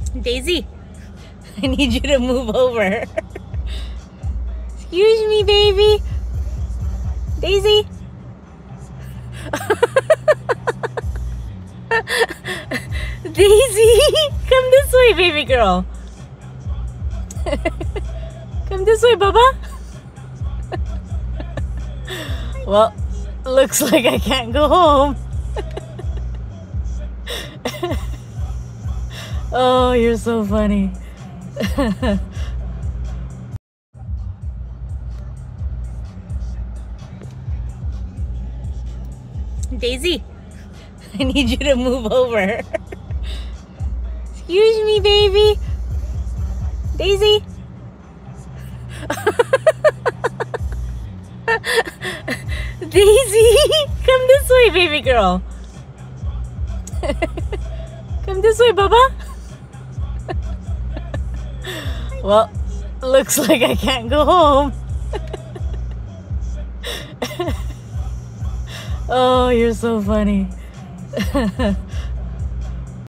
Daisy, I need you to move over. Excuse me, baby. Daisy. Daisy, come this way, baby girl. Come this way, Bubba. Well, looks like I can't go home. Oh, you're so funny. Daisy, I need you to move over. Excuse me, baby. Daisy. Daisy, come this way, baby girl. Come this way, Bubba. Well, looks like I can't go home. Oh, you're so funny.